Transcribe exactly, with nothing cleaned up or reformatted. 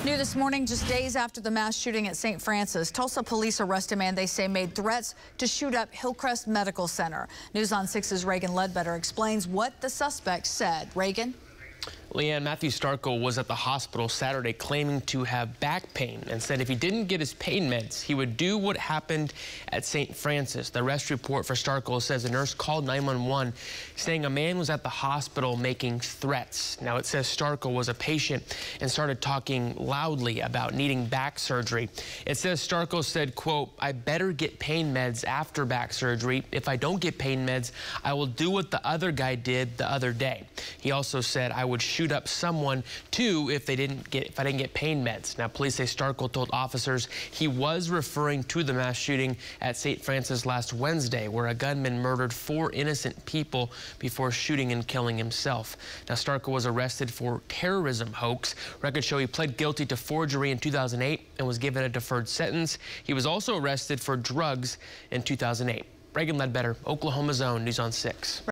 New this morning, just days after the mass shooting at Saint Francis, Tulsa police arrest a man they say made threats to shoot up Hillcrest Medical Center. News on six's Reagan Ledbetter explains what the suspect said. Reagan? Leanne, Matthew Starkle was at the hospital Saturday claiming to have back pain and said if he didn't get his pain meds, he would do what happened at Saint Francis. The arrest report for Starkle says a nurse called nine one one saying a man was at the hospital making threats. Now it says Starkle was a patient and started talking loudly about needing back surgery. It says Starkle said, quote, "I better get pain meds after back surgery. If I don't get pain meds, I will do what the other guy did the other day." He also said, "I would shoot up someone too if they didn't get if I didn't get pain meds." Now police say Starkle told officers he was referring to the mass shooting at Saint Francis last Wednesday, where a gunman murdered four innocent people before shooting and killing himself. Now Starkle was arrested for terrorism hoax. Records show he pled guilty to forgery in two thousand eight and was given a deferred sentence. He was also arrested for drugs in two thousand eight. Reagan Ledbetter, Oklahoma's Own, News on six.